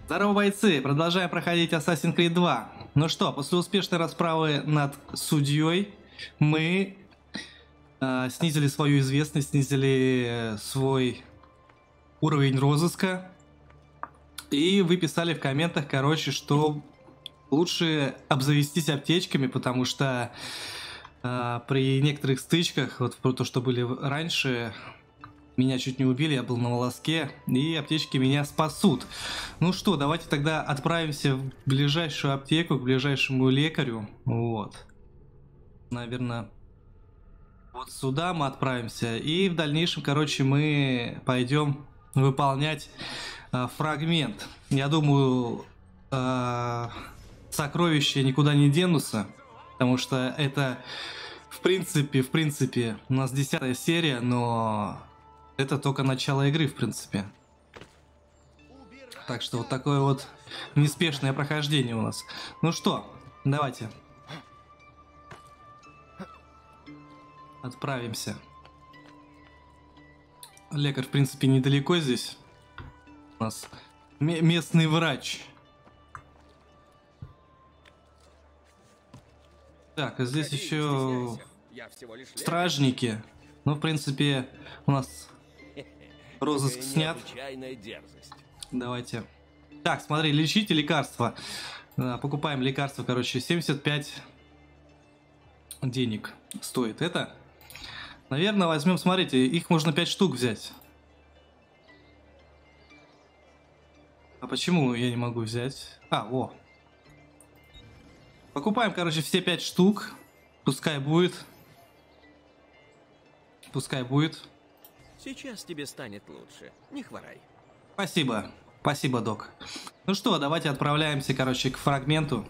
Здорово, бойцы! Продолжаем проходить Assassin's Creed 2. Ну что, после успешной расправы над судьей мы снизили свою известность, снизили свой уровень розыска. И вы писали в комментах, короче, что лучше обзавестись аптечками, потому что при некоторых стычках, вот про то, что были раньше, меня чуть не убили, я был на волоске, и аптечки меня спасут. Ну что, давайте тогда отправимся в ближайшую аптеку, к ближайшему лекарю. Вот. Наверное, вот сюда мы отправимся. И в дальнейшем, короче, мы пойдем выполнять фрагмент. Я думаю, сокровища никуда не денутся, потому что это, в принципе, у нас 10-я серия, но... это только начало игры, в принципе. Так что вот такое вот неспешное прохождение у нас. Ну что, давайте. Отправимся. Лекарь, в принципе, недалеко здесь. У нас местный врач. Так, а здесь еще стражники. Ну, в принципе, у нас... розыск снят. Давайте. Так, смотри, лечите лекарства. Покупаем лекарства, короче, 75 денег стоит это. Наверное, возьмем, смотрите, их можно 5 штук взять. А почему я не могу взять? Во. Покупаем, короче, все 5 штук. Пускай будет. Пускай будет. Сейчас тебе станет лучше. Не хворай. Спасибо. Спасибо, док. Ну что, давайте отправляемся, короче, к фрагменту.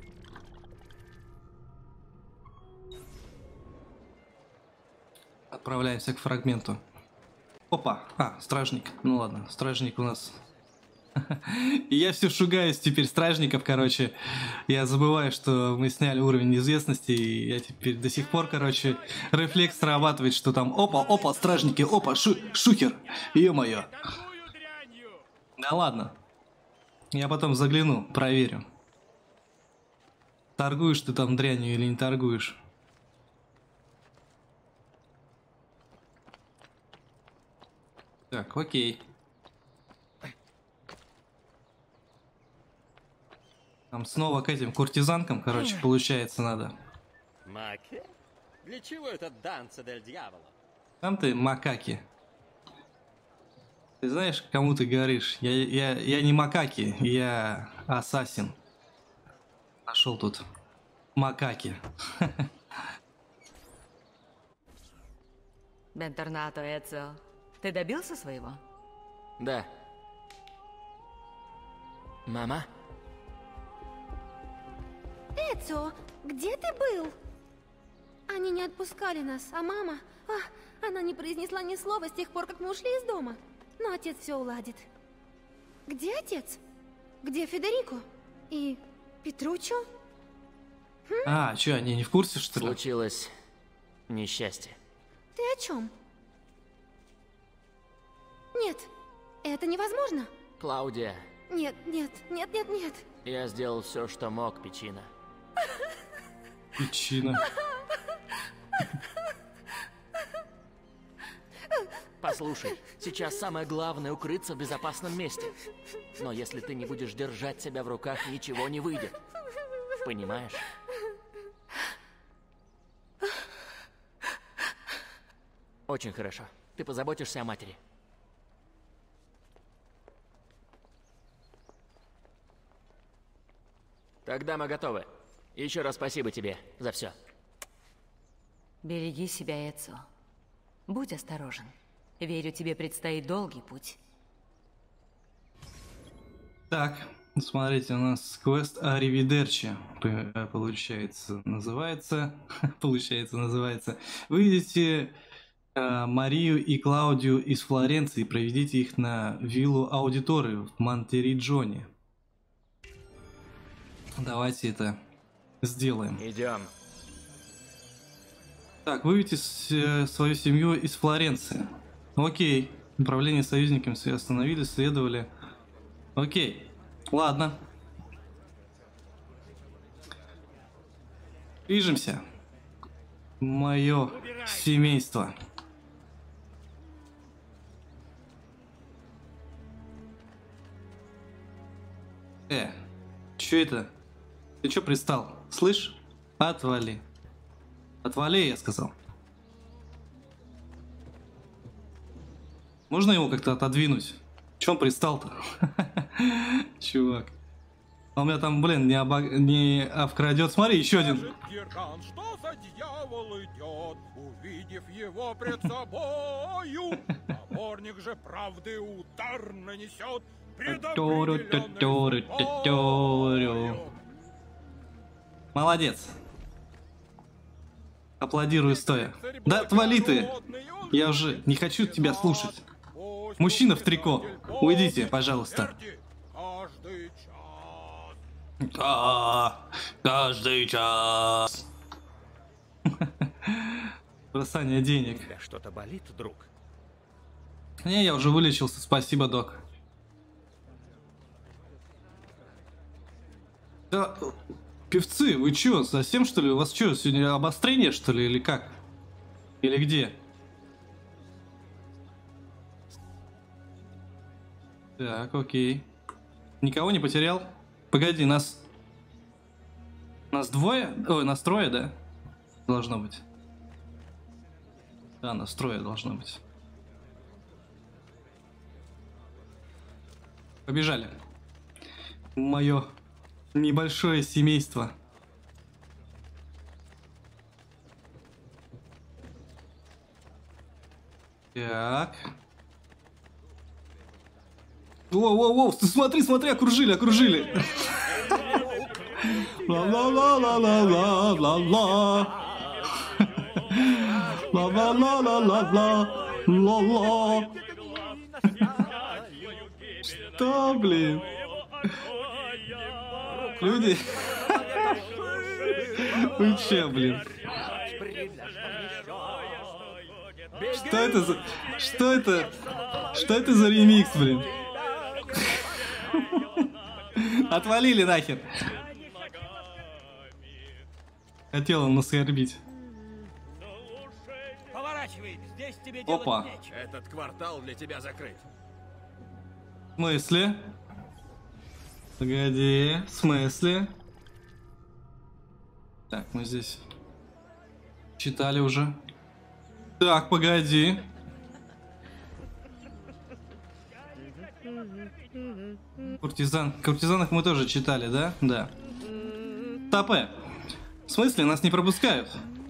Отправляемся к фрагменту. Опа. Стражник. Ну ладно, стражник у нас... И я все шугаюсь теперь стражников, короче. Я забываю, что мы сняли уровень неизвестности, и я теперь до сих пор, короче, рефлекс срабатывает, что там опа, стражники, опа, шухер, ё-моё. Да ладно. Я потом загляну, проверю. Торгуешь ты там дрянью или не торгуешь? Так, окей. Там снова к этим куртизанкам, короче, получается, надо. Маки? Для чего этот Данца дель Дьявола? Там ты, макаки. Ты знаешь, кому ты говоришь? Я не макаки, я ассасин. Нашел тут макаки. Бенторнато, Эцио. Ты добился своего? Да. Мама? Эцио, где ты был? Они не отпускали нас, а мама... она не произнесла ни слова с тех пор, как мы ушли из дома. Но отец все уладит. Где отец? Где Федерико? И Петруччо? Что, они не в курсе, что ли? Случилось несчастье. Ты о чем? Нет, это невозможно. Клаудия. Нет. Я сделал все, что мог, Печина. Причина. Послушай, сейчас самое главное укрыться в безопасном месте. Но если ты не будешь держать себя в руках, ничего не выйдет. Понимаешь? Очень хорошо. Ты позаботишься о матери. Тогда мы готовы. Еще раз спасибо тебе за все. Береги себя, Эцио. Будь осторожен. Верю, тебе предстоит долгий путь. Так, смотрите, у нас квест Аривидерчи, получается, называется. Выведите Марию и Клаудию из Флоренции и проведите их на виллу Аудиторию в Монтериджоне. Давайте это сделаем. Идем. Так, выведите свою семью из Флоренции. Окей. Управление союзниками остановили, следовали. Окей. Ладно. Движемся. Мое семейство. Чё это? Ты чё пристал? Слышь? Отвали. Отвали, я сказал. Можно его как-то отодвинуть? Чё он пристал-то? Чувак. А у меня там, блин, не обкрадет. Смотри, еще один. Что за дьявол идет, увидев его пред собою? Поборник же правды удар нанесет предопределенный. Молодец. Аплодирую стоя. Да отвали ты. Я уже не хочу тебя слушать. Мужчина в трико. Уйдите, пожалуйста. Каждый час. Бросание денег. Тебя что-то болит, друг? Не, я уже вылечился, спасибо, док. Да, певцы, вы чё, совсем что ли? У вас чё, сегодня обострение что ли, или как? Или где? Так, окей. Никого не потерял? Погоди, нас двое? Ой, нас трое, да? Должно быть. Да, нас трое должно быть. Побежали. Мое небольшое семейство. Так. Воу-воу-воу, смотри, окружили. Ла-ла-ла-ла-ла-ла-ла-ла. Ла-ла-ла-ла-ла-ла-ла. Что, блин? Люди. Вы че, блин? Что это за ремикс, блин? Отвалили нахер. Хотел он нас оскорбить. Поворачивай, здесь тебе Опа. делать нечего. Этот квартал для тебя закрыт. В смысле? Погоди, в смысле? Так, мы здесь читали уже. Так, погоди. Куртизанок мы тоже читали, да? Да. Топе. В смысле, нас не пропускают?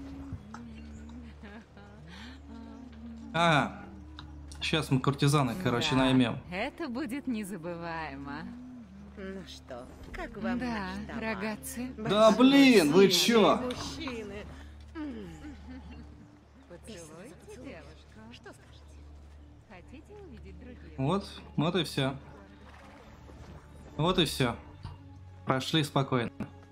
Ага. Сейчас мы куртизанок, короче, Да, наймем. Это будет незабываемо. Ну что, как вам Да, наш товар? рогатцы. Да блин, вы чё? Мужчины. Поцелуйте девушку. Что скажете? Хотите увидеть другие? Вот и все. Вот и все. Прошли спокойно.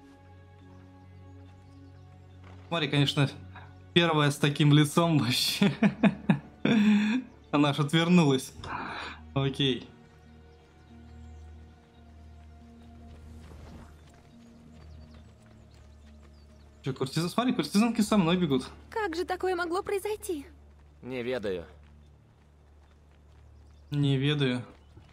Смотри, конечно, первая с таким лицом вообще. Она аж отвернулась. Окей. Че, смотри, куртизанки со мной бегут. Как же такое могло произойти? Не ведаю. Не ведаю.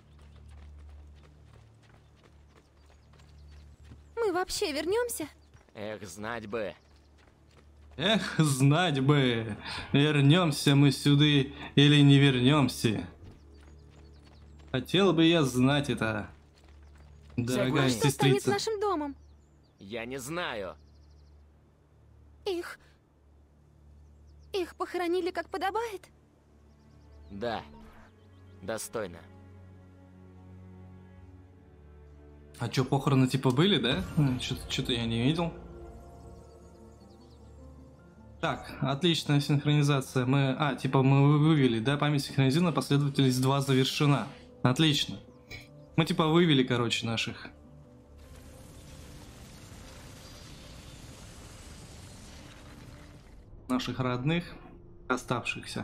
Мы вообще вернемся? Эх, знать бы. Эх, знать бы, вернемся мы сюда или не вернемся. Хотел бы я знать это, дорогая Что станет с сестрица. нашим домом? Я не знаю. Их похоронили как подобает? Да. Достойно. А чё, похороны типа были, да? Что-то я не видел. Так, отличная синхронизация. Мы вывели, да? Память синхронизирована, последовательность 2 завершена. Отлично. Мы типа вывели, короче, наших. Наших родных, оставшихся.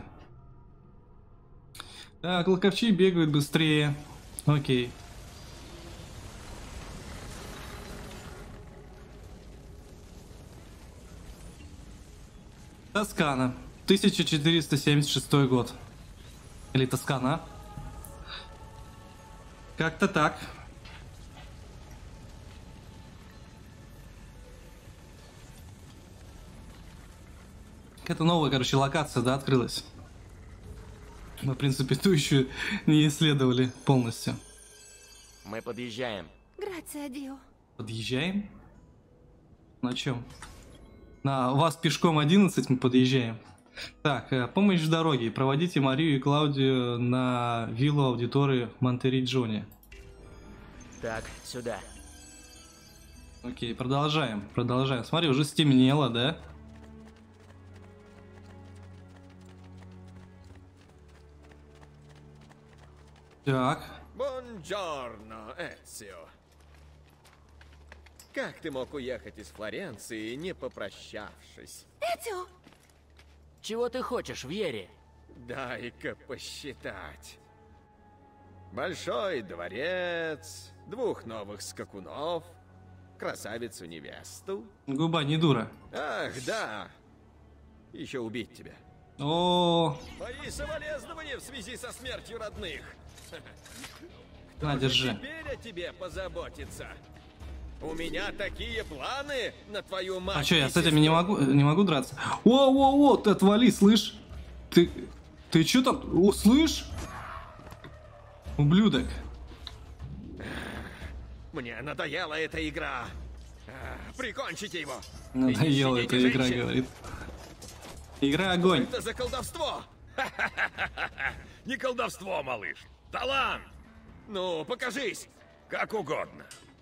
Так, локовчи бегают быстрее. Окей. Тоскана. 1476 год. Или Тоскана. Как-то так. Это новая, короче, локация, да, открылась. Мы, в принципе, ту еще не исследовали полностью. Мы подъезжаем. Грация, Дио. Подъезжаем? На чем? На вас пешком 11 мы подъезжаем. Так, помощь в дороге. Проводите Марию и Клаудию на виллу аудитории Монтериджоне. Так, сюда. Окей, продолжаем. Продолжаем. Смотри, уже стемнело, да? Так. Бонджорно, Эцио. Как ты мог уехать из Флоренции, не попрощавшись? Этио! Чего ты хочешь, Вьери? Дай-ка посчитать. Большой дворец, 2 новых скакунов, красавицу-невесту. Губа не дура. Ах, да. Еще убить тебя. О, Мои соболезнования в связи со смертью родных. на, Кто же держи. теперь о тебе позаботиться? У меня такие планы на твою мать. А что, я и с этими не сестру. могу драться? О, ты отвали, слышь? Ты что там? О, слышь? Ублюдок. Мне надоела эта игра. Прикончите его. Надоела Ищите эта игра, женщин. говорит. Игра огонь. Это за колдовство. Не колдовство, малыш. Талант. Ну, покажись. Как угодно.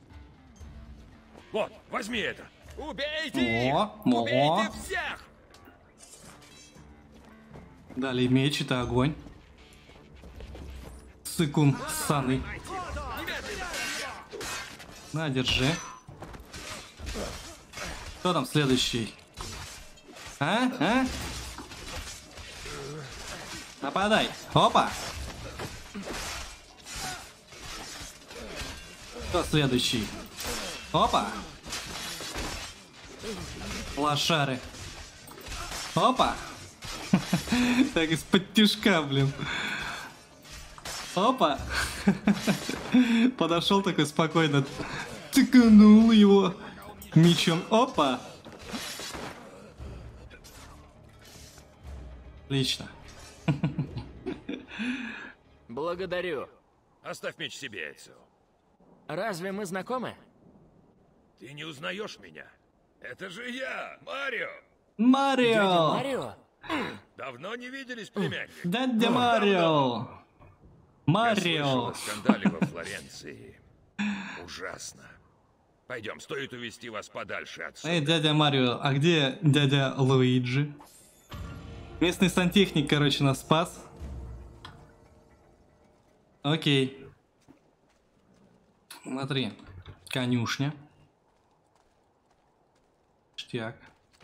Вот, возьми это. Убейте их! О. Убейте всех! Далее меч, это огонь. Сыкун ссаный. На, держи. Кто там следующий? А? Нападай. Опа. Кто следующий? Опа. Лошары. Опа. Так, из-под тишка, блин. Опа. Подошел такой спокойно. Тыканул его мечом. Опа. Отлично. Благодарю. Оставь меч себе, Эцио. Разве мы знакомы? Ты не узнаешь меня? Это же я, Марио. Дядя Марио. Марио? Давно не виделись, племянник. Дядя Марио. Я слышал Марио. о скандале во Флоренции. Ужасно. Пойдем, стоит увести вас подальше отсюда. Эй, дядя Марио, а где дядя Луиджи? Местный сантехник, короче, нас спас. Окей. Смотри. Конюшня. Штяк.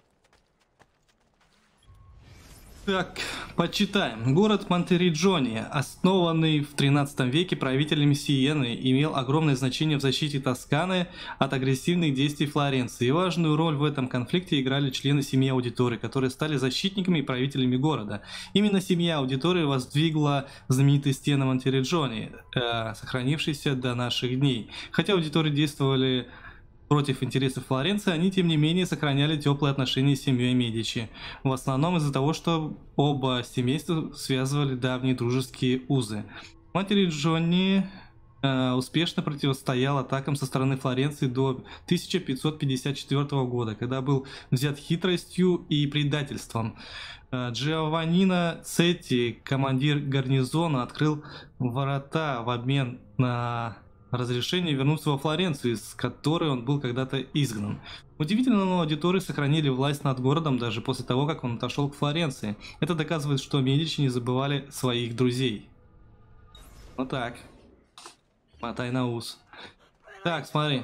Так, почитаем. Город Монтериджоне, основанный в 13 веке правителями Сиены, имел огромное значение в защите Тосканы от агрессивных действий Флоренции. И важную роль в этом конфликте играли члены семьи Аудитории, которые стали защитниками и правителями города. Именно семья Аудитории воздвигла знаменитые стены Монтериджоне, сохранившиеся до наших дней. Хотя Аудитории действовали против интересов Флоренции, они тем не менее сохраняли теплые отношения с семьей Медичи. В основном из-за того, что оба семейства связывали давние дружеские узы. Монтериджоне успешно противостоял атакам со стороны Флоренции до 1554 года, когда был взят хитростью и предательством. Джованнино Цетти, командир гарнизона, открыл ворота в обмен на разрешение вернуться во Флоренцию, из которой он был когда-то изгнан. Удивительно, но Аудитории сохранили власть над городом даже после того, как он отошел к Флоренции. Это доказывает, что Медичи не забывали своих друзей. Вот так. Мотай на ус. Так, смотри.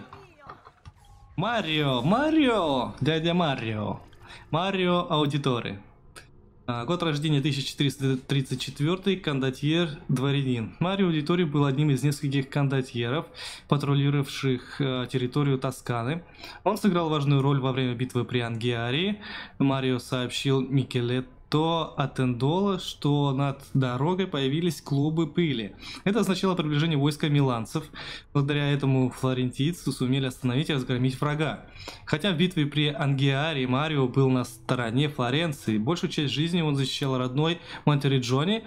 Марио! Дядя Марио! Марио Аудитории. Год рождения 1434, кондотьер, дворянин. Марио Аудитори был одним из нескольких кондотьеров, патрулировавших территорию Тосканы. Он сыграл важную роль во время битвы при Ангиарии. Марио сообщил Микелетто Аттендоло, что над дорогой появились клубы пыли. Это означало приближение войска миланцев. Благодаря этому флорентийцы сумели остановить и разгромить врага. Хотя в битве при Ангиарии Марио был на стороне Флоренции, большую часть жизни он защищал родной Монтериджоне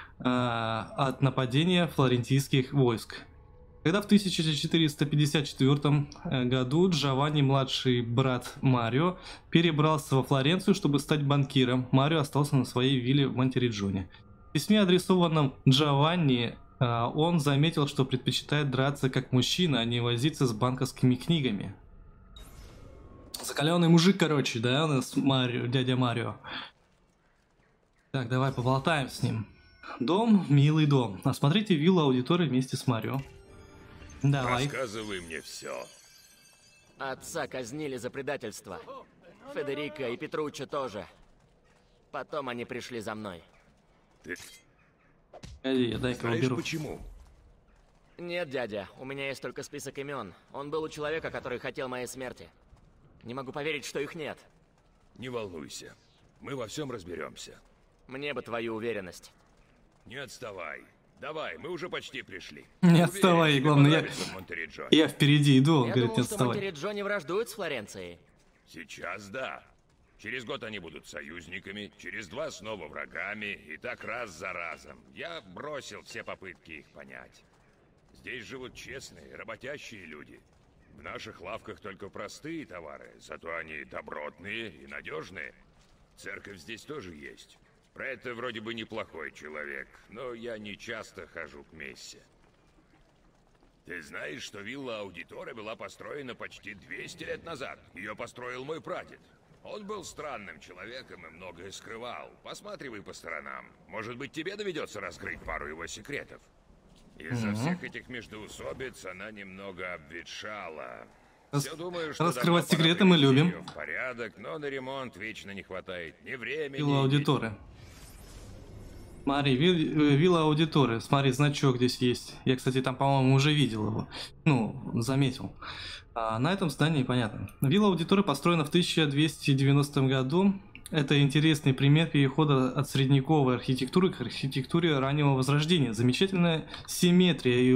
от нападения флорентийских войск. Когда в 1454 году Джованни, младший брат Марио, перебрался во Флоренцию, чтобы стать банкиром, Марио остался на своей вилле в Монтериджоне. В письме, адресованном Джованни, он заметил, что предпочитает драться как мужчина, а не возиться с банковскими книгами. Закаленный мужик, короче, да, у нас Марио, дядя Марио. Так, давай поболтаем с ним. Дом, милый дом. Осмотрите виллу Аудитори вместе с Марио. Давай. Рассказывай мне все. Отца казнили за предательство. Федерико и Петруччо тоже. Потом они пришли за мной. Ты Погоди, я дай-ка знаешь уберу. почему? Нет, дядя, у меня есть только список имен. Он был у человека, который хотел моей смерти. Не могу поверить, что их нет. Не волнуйся. Мы во всем разберемся. Мне бы твою уверенность. Не отставай. Давай, мы уже почти пришли. Не Уверен, отставай, тебе главное, понравится Монтериджоне. я впереди иду, он Я говорит, думал, не что отставай. Монтериджоне враждуют с Флоренцией. Сейчас да. Через год они будут союзниками, через 2 снова врагами, и так раз за разом. Я бросил все попытки их понять. Здесь живут честные, работящие люди. В наших лавках только простые товары, зато они добротные и надежные. Церковь здесь тоже есть. Про это вроде бы неплохой человек, но я не часто хожу к мессе. Ты знаешь, что вилла Аудитори была построена почти 200 лет назад? Ее построил мой прадед. Он был странным человеком и многое скрывал. Посматривай по сторонам. Может быть, тебе доведется раскрыть пару его секретов. Из-за всех этих междоусобиц она немного обветшала. Все думаю, что раскрывать давно пора секреты мы привести любим. её в порядок, но на ремонт вечно не хватает ни времени, Вилла ни Аудитори. Смотри, вилла Аудитори. Смотри, значок здесь есть. Я, кстати, там, по-моему, уже видел его. Ну, заметил. А на этом здании понятно. Вилла Аудитори построена в 1290 году. Это интересный пример перехода от средневековой архитектуры к архитектуре раннего возрождения. Замечательная симметрия и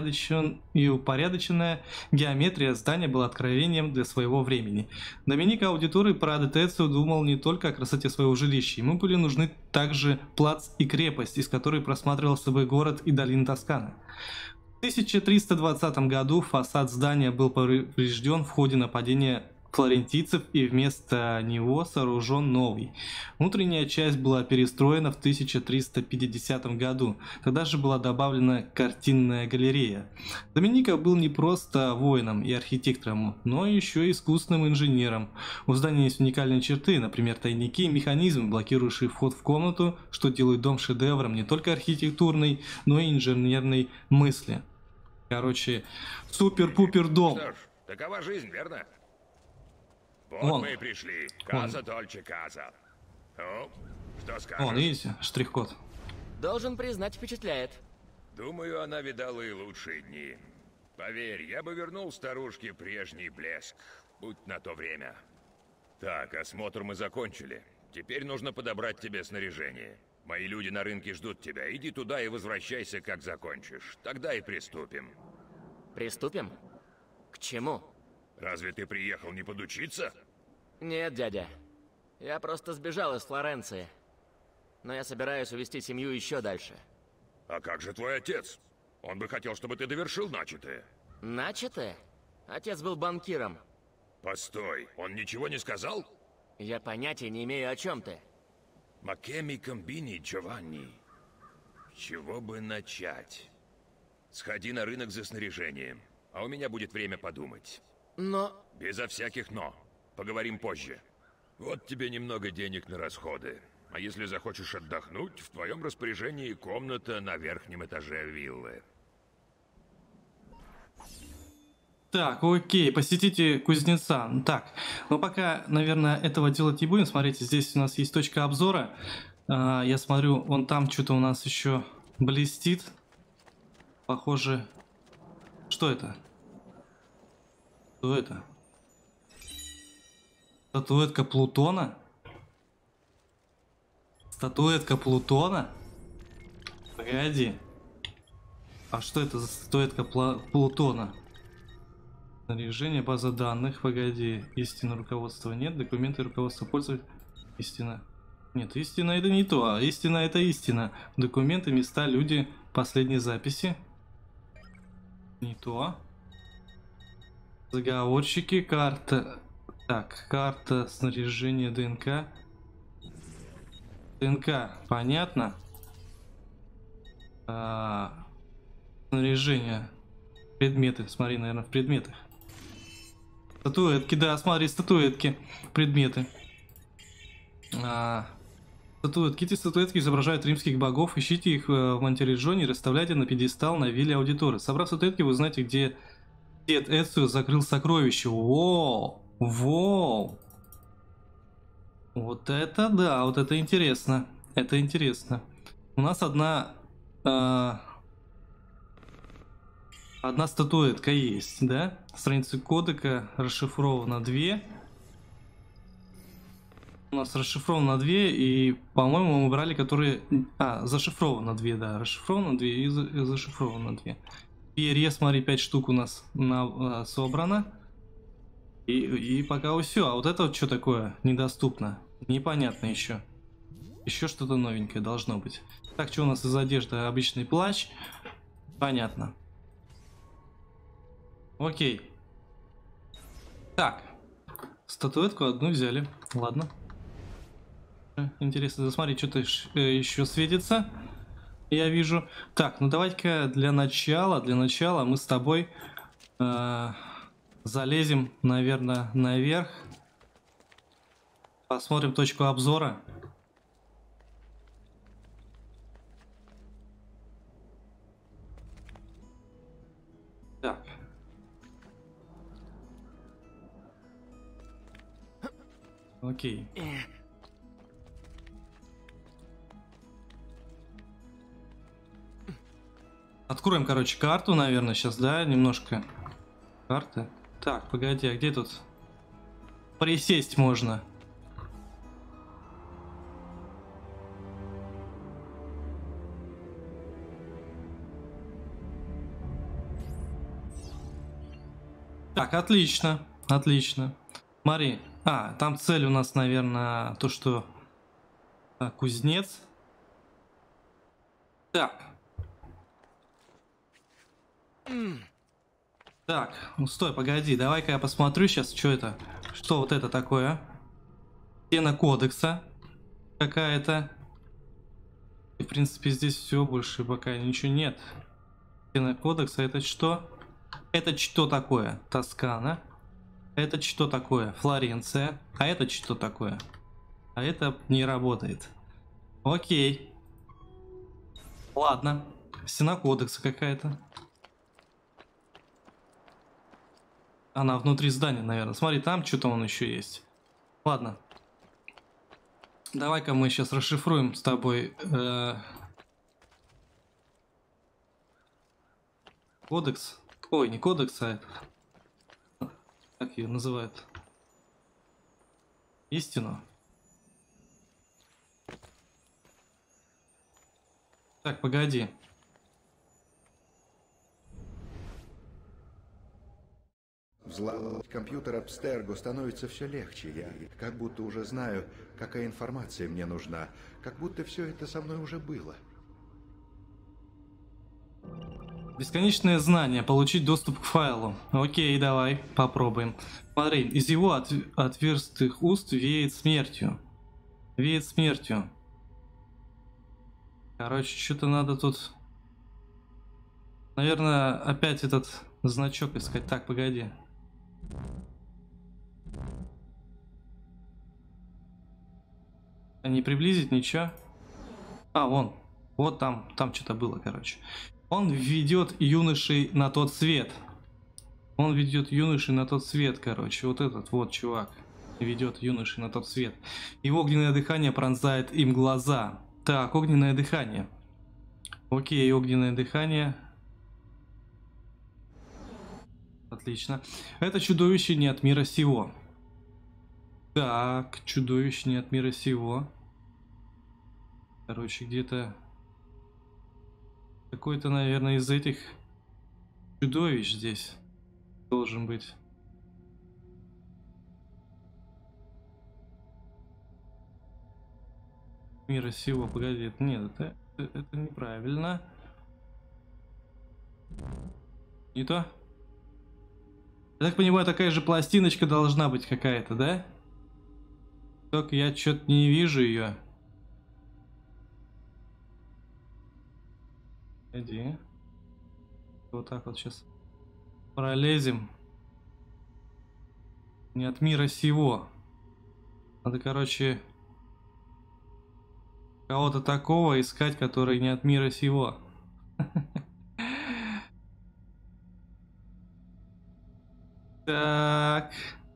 упорядоченная геометрия здания была откровением для своего времени. Доменико Аудитори Прадо Тецио думал не только о красоте своего жилища. Ему были нужны также плац и крепость, из которой просматривался бы город и долина Тосканы. В 1320 году фасад здания был поврежден в ходе нападения флорентийцев, и вместо него сооружен новый. Внутренняя часть была перестроена в 1350 году. Тогда же была добавлена картинная галерея. Доменико был не просто воином и архитектором, но еще и искусным инженером. У здания есть уникальные черты, например, тайники и механизмы, блокирующие вход в комнату, что делает дом шедевром не только архитектурной, но и инженерной мысли. Короче, супер-пупер дом. Что ж, такова жизнь, верно? Вот Вон. мы и пришли. Каза Дольче Каза. Ну, что скажешь? Вон, видите, штрих-код. Должен признать, впечатляет. Думаю, она видала и лучшие дни. Поверь, я бы вернул старушке прежний блеск. Будь на то время. Так, осмотр мы закончили. Теперь нужно подобрать тебе снаряжение. Мои люди на рынке ждут тебя. Иди туда и возвращайся, как закончишь. Тогда и приступим. Приступим? К чему? Разве ты приехал не подучиться? Нет, дядя. Я просто сбежал из Флоренции. Но я собираюсь увести семью еще дальше. А как же твой отец? Он бы хотел, чтобы ты довершил начатое. Начатое? Отец был банкиром. Постой, он ничего не сказал? Я понятия не имею, о чем ты. Макеми комбини, Джованни. С чего бы начать? Сходи на рынок за снаряжением, а у меня будет время подумать. Но... Безо всяких «но». Поговорим позже. Вот тебе немного денег на расходы. А если захочешь отдохнуть, в твоем распоряжении комната на верхнем этаже виллы. Так, окей, посетите кузнеца. Так, но пока, наверное, этого делать не будем. Смотрите, здесь у нас есть точка обзора. Я смотрю, вон там что-то у нас еще блестит. Похоже... Что это? Что это? Статуэтка Плутона? Статуэтка Плутона? Погоди. А что это за статуэтка Плутона? Снаряжение, база данных. Погоди. Истина руководства нет. Документы руководства пользователя. Истина. Нет, истина это не то. А истина это истина. Документы, места, люди, последние записи. Не то. Заговорщики, карта. Так, карта, снаряжение, ДНК. ДНК, понятно. Снаряжение. Предметы, смотри, наверное, в предметах. Статуэтки, да, смотри, статуэтки. Предметы. Статуэтки. Эти статуэтки изображают римских богов. Ищите их в Монтериджоне и расставляйте на пьедестал на вилле Аудиторы. Собрав статуэтки, вы узнаете, где дед Эцио закрыл сокровище. Воу! Воу! Вот это да, вот это интересно. Это интересно. У нас одна статуэтка есть, да? Страница кодека расшифрована 2. У нас расшифровано 2, и, по-моему, мы брали, которые... зашифровано 2, да. Расшифровано 2 и зашифровано 2. Перья, смотри, 5 штук у нас собрано. И пока все. А вот это вот что такое? Недоступно. Непонятно еще. Еще что-то новенькое должно быть. Так, что у нас из одежды? Обычный плащ. Понятно. Окей. Так. Статуэтку одну взяли. Ладно. Интересно, смотри, что-то еще светится. Я вижу. Так, ну давайте-ка для начала мы с тобой залезем, наверное, наверх. Посмотрим точку обзора. Так. Окей. Откроем, короче, карту, наверное, сейчас, да, немножко. Карты. Так, погоди, а где тут? Присесть можно. Так, отлично, отлично. Смотри, там цель у нас, наверное, то, что кузнец. Так. Так, ну стой, погоди, давай-ка я посмотрю сейчас, что это. Что вот это такое? Стена кодекса какая-то. В принципе, здесь все, больше пока ничего нет. Стена кодекса, это что? Это что такое? Тоскана. Это что такое? Флоренция. А это что такое? А это не работает. Окей. Ладно. Стена кодекса какая-то. Она внутри здания, наверное. Смотри, там что-то он еще есть. Ладно. Давай-ка мы сейчас расшифруем с тобой кодекс. Ой, не кодекс, а это. Как ее называют? Истину. Так, погоди. Взломать компьютер Абстерго становится все легче. Я как будто уже знаю, какая информация мне нужна. Как будто все это со мной уже было. Бесконечное знание. Получить доступ к файлу. Окей, давай, попробуем. Смотри, из его отверстых уст веет смертью. Веет смертью. Короче, что-то надо тут... Наверное, опять этот значок искать. Так, погоди. Не приблизить ничего. Вон. Вот там что-то было, короче. Он ведет юношей на тот свет. Он ведет юношей на тот свет, короче. Вот этот вот чувак. ведет юноши на тот свет. И огненное дыхание пронзает им глаза. Так, огненное дыхание. Окей, огненное дыхание. Отлично. Это чудовище не от мира сего. Так, чудовище не от мира сего. Короче, где-то... Какой-то, наверное, из этих чудовищ здесь должен быть. Мира сего, погоди, нет, это неправильно. Не то? Я так понимаю, такая же пластиночка должна быть какая-то, да? Только я что-то не вижу ее. Иди. Вот так вот сейчас пролезем. Не от мира сего. Надо, короче, кого-то такого искать, который не от мира сего. Так.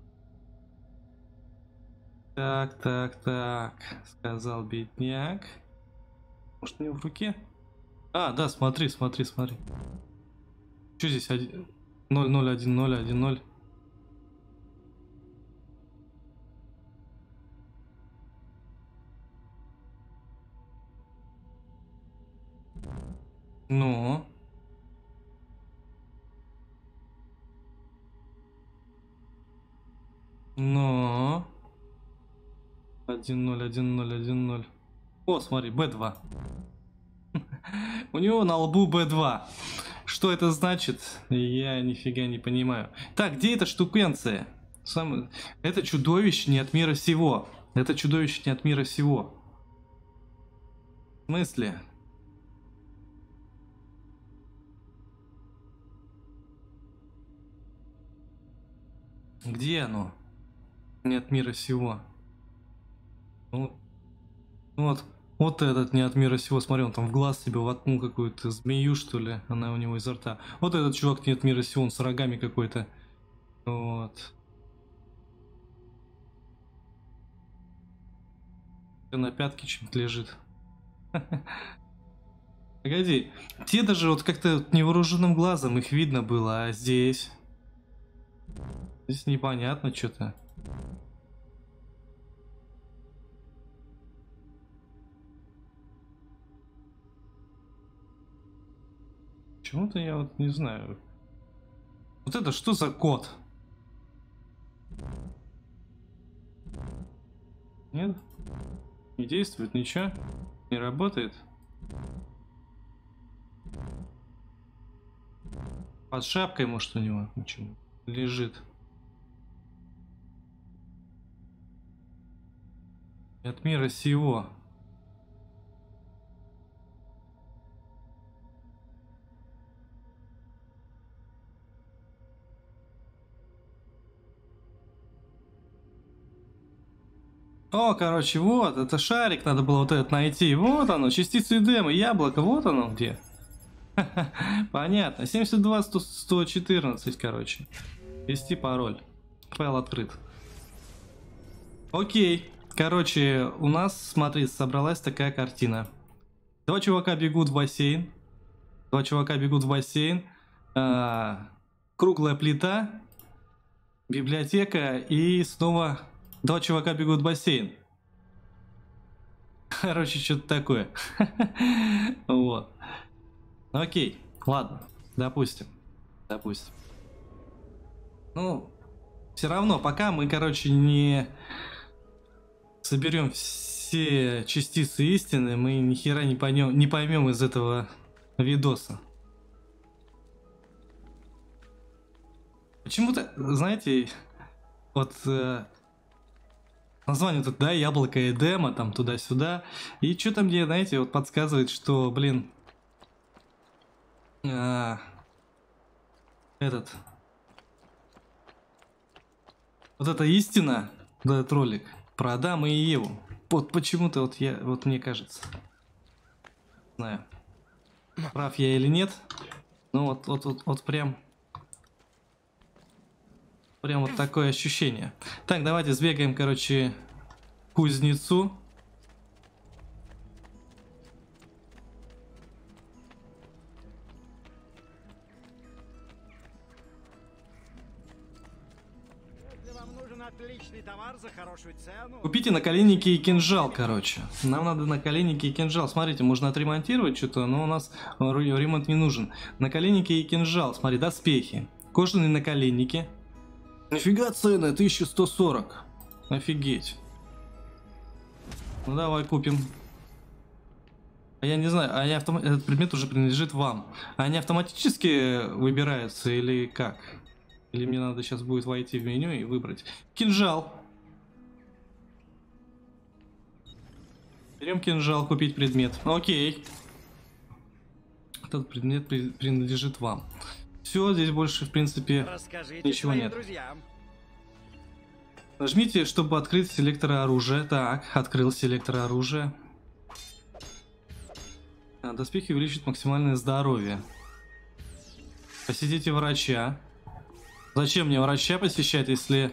Так, сказал бедняк. Может, у него в руке? А, да, смотри. Что здесь? 0-0-1-0-1-0. Ну. Но. 1-0-1-0-1-0. О, смотри, Б2. У него на лбу Б2. Что это значит? Я нифига не понимаю. Так, где эта штукенция? Это чудовище не от мира сего. Это чудовище не от мира сего. В смысле? Где оно? Не от мира сего. Вот этот не от мира сего. Смотри, он там в глаз себе воткнул какую-то змею, что ли. Она у него изо рта. Вот этот чувак не от мира сего. Он с рогами какой-то. Вот. На пятке чем-то лежит. Погоди. Те даже вот как-то невооруженным глазом их видно было. А здесь... Здесь непонятно что-то. Почему-то я вот не знаю. Вот это что за код? Нет? Не действует ничего? Не работает? Под шапкой, может, у него ничего лежит. От мира сего. О, короче, вот, это шарик, надо было вот этот найти. Вот оно, частицы Эдема, яблоко, вот оно где. Понятно, 72-114, короче. Ввести пароль. Файл открыт. Окей. Короче, у нас, смотри, собралась такая картина. Два чувака бегут в бассейн. Круглая плита. Библиотека. И снова два чувака бегут в бассейн. Короче, что-то такое. Вот. Окей. Ладно. Допустим. Ну, все равно, пока мы, короче, не... соберем все частицы истины, мы ни хера не поймем из этого видоса. Почему-то, знаете, вот название тут, да, яблоко Эдема, там туда-сюда, и что-то мне, знаете, вот подсказывает, что, блин, вот эта истина, да, этот ролик про Адама и Еву. Вот почему-то вот мне кажется. Не знаю, прав я или нет. Ну вот прям. Прям вот такое ощущение. Так, давайте сбегаем, короче, к кузнецу. Отличный товар за хорошую цену. Купите наколенники и кинжал, короче. Нам надо наколенники и кинжал. Смотрите, можно отремонтировать что-то, но у нас ремонт не нужен. Наколенники и кинжал. Смотри, доспехи. Кожаные наколенники. Нифига цены, 1140. Офигеть. Ну давай купим. А я не знаю, этот предмет уже принадлежит вам. Они автоматически выбираются или как? Или мне надо сейчас будет войти в меню и выбрать кинжал. Берем кинжал, купить предмет. Окей. Этот предмет принадлежит вам. Все, здесь больше, в принципе, ничего нет. Друзьям. Нажмите, чтобы открыть селектор оружия. Так, открыл селектор оружия. Доспехи увеличат максимальное здоровье. Посетите врача. Зачем мне врача посещать, если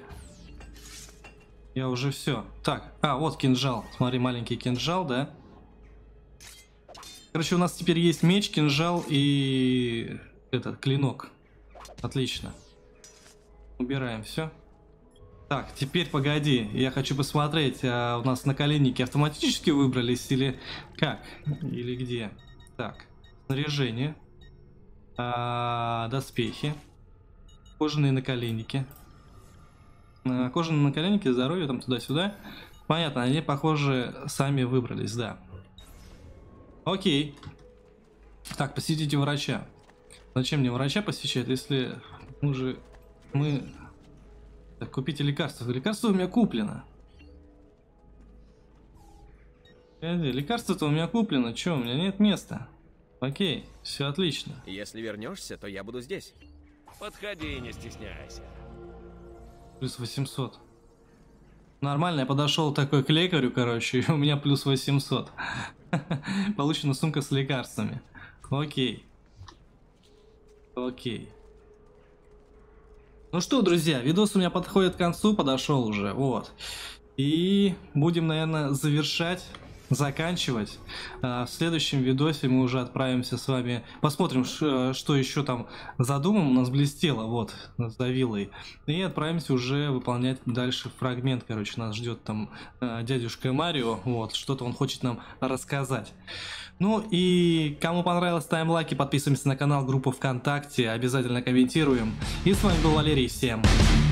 я уже все? Так, вот кинжал. Смотри, маленький кинжал, да? Короче, у нас теперь есть меч, кинжал и этот клинок. Отлично. Убираем все. Так, теперь погоди, я хочу посмотреть, у нас наколенники автоматически выбрались или как? Или где? Так, снаряжение. Доспехи. Кожаные наколенники. Кожаные наколенники, здоровье, там туда-сюда. Понятно, они, похоже, сами выбрались, да. Окей. Так, посетите врача. Зачем мне врача посещать, если мы... Так, купите лекарства. Лекарство у меня куплено. Лекарство-то у меня куплено. Че, у меня нет места. Окей, все отлично. Если вернешься, то я буду здесь. Подходи, не стесняйся. Плюс 800. Нормально, я подошел такой к лекарю, короче, и у меня плюс 800. Получена сумка с лекарствами. Окей. Окей. Ну что, друзья, видос у меня подходит к концу, подошел уже, вот. И будем, наверное, завершать, заканчивать. В следующем видосе мы уже отправимся с вами, посмотрим, что еще там за домом у нас блестело, вот, за виллой. И отправимся уже выполнять дальше фрагмент, короче, нас ждет там дядюшка Марио, вот, что-то он хочет нам рассказать. Ну и кому понравилось, ставим лайки, подписываемся на канал, группу ВКонтакте, обязательно комментируем. И с вами был Валерий, всем